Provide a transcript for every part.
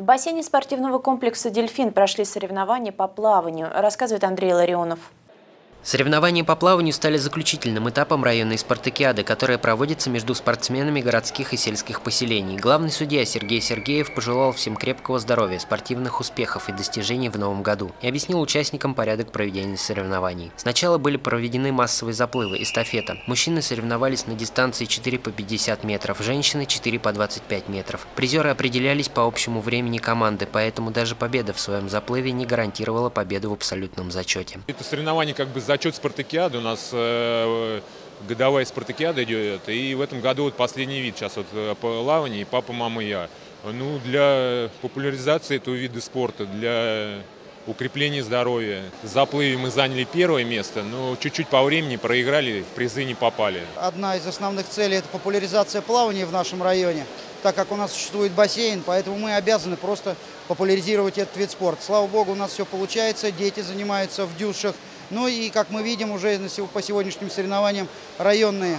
В бассейне спортивного комплекса «Дельфин» прошли соревнования по плаванию, рассказывает Андрей Ларионов. Соревнования по плаванию стали заключительным этапом районной спартакиады, которая проводится между спортсменами городских и сельских поселений. Главный судья Сергей Сергеев пожелал всем крепкого здоровья, спортивных успехов и достижений в новом году и объяснил участникам порядок проведения соревнований. Сначала были проведены массовые заплывы, эстафета. Мужчины соревновались на дистанции 4 по 50 метров, женщины 4 по 25 метров. Призеры определялись по общему времени команды, поэтому даже победа в своем заплыве не гарантировала победу в абсолютном зачете. Это соревнование как бы зачет спартакиады, у нас годовая спартакиада идет, и в этом году вот последний вид сейчас вот плавание, папа, мама, я. Ну, для популяризации этого вида спорта, для укрепления здоровья. В заплыве мы заняли первое место, но чуть-чуть по времени проиграли, в призы не попали. Одна из основных целей – это популяризация плавания в нашем районе, так как у нас существует бассейн, поэтому мы обязаны просто популяризировать этот вид спорта. Слава богу, у нас все получается, дети занимаются в дюшах. Ну и, как мы видим, уже по сегодняшним соревнованиям районный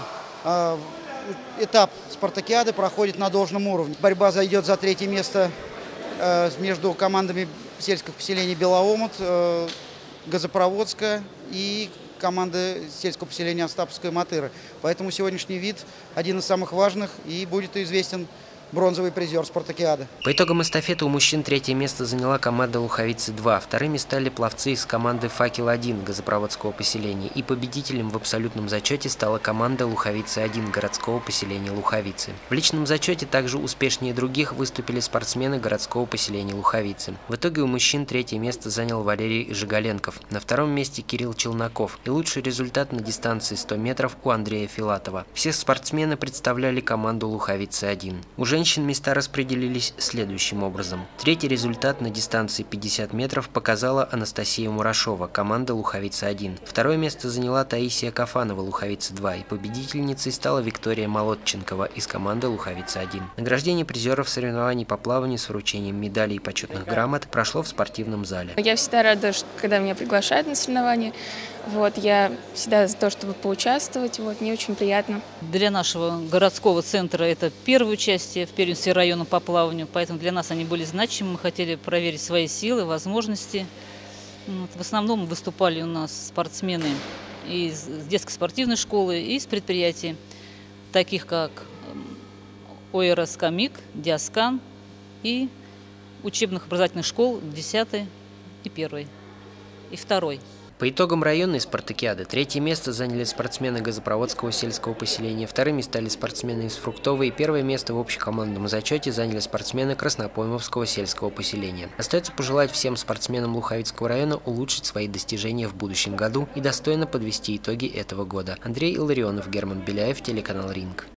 этап спартакиады проходит на должном уровне. Борьба зайдет за третье место между командами сельских поселений Белоомут, Газопроводская и команда сельского поселения Остаповская Матыра. Поэтому сегодняшний вид один из самых важных и будет известен бронзовый призер спартакиады. По итогам эстафеты у мужчин третье место заняла команда «Луховицы-2». Вторыми стали пловцы из команды «Факел-1» Газопроводского поселения. И победителем в абсолютном зачете стала команда «Луховицы-1» городского поселения Луховицы. В личном зачете также успешнее других выступили спортсмены городского поселения Луховицы. В итоге у мужчин третье место занял Валерий Жигаленков. На втором месте Кирилл Челноков. И лучший результат на дистанции 100 метров у Андрея Филатова. Все спортсмены представляли команду «Луховицы-1». У женщин места распределились следующим образом. Третий результат на дистанции 50 метров показала Анастасия Мурашова, команда «Луховица-1». Второе место заняла Таисия Кафанова, «Луховица-2», и победительницей стала Виктория Молодченкова из команды «Луховица-1». Награждение призеров соревнований по плаванию с вручением медалей и почетных грамот прошло в спортивном зале. Я всегда рада, когда меня приглашают на соревнования. Я всегда за то, чтобы поучаствовать. Мне очень приятно. Для нашего городского центра это первое участие в первенстве района по плаванию, поэтому для нас они были значимы. Мы хотели проверить свои силы, возможности. В основном выступали у нас спортсмены из детской спортивной школы и из предприятий, таких как ОРС «Камик», «Диаскан» и учебных образовательных школ 10 и 1 и 2. По итогам районной спартакиады третье место заняли спортсмены Газопроводского сельского поселения, вторыми стали спортсмены из Фруктовой, и первое место в общекомандном зачете заняли спортсмены Краснопоймовского сельского поселения. Остается пожелать всем спортсменам Луховицкого района улучшить свои достижения в будущем году и достойно подвести итоги этого года. Андрей Ларионов, Герман Беляев, телеканал «Ринг».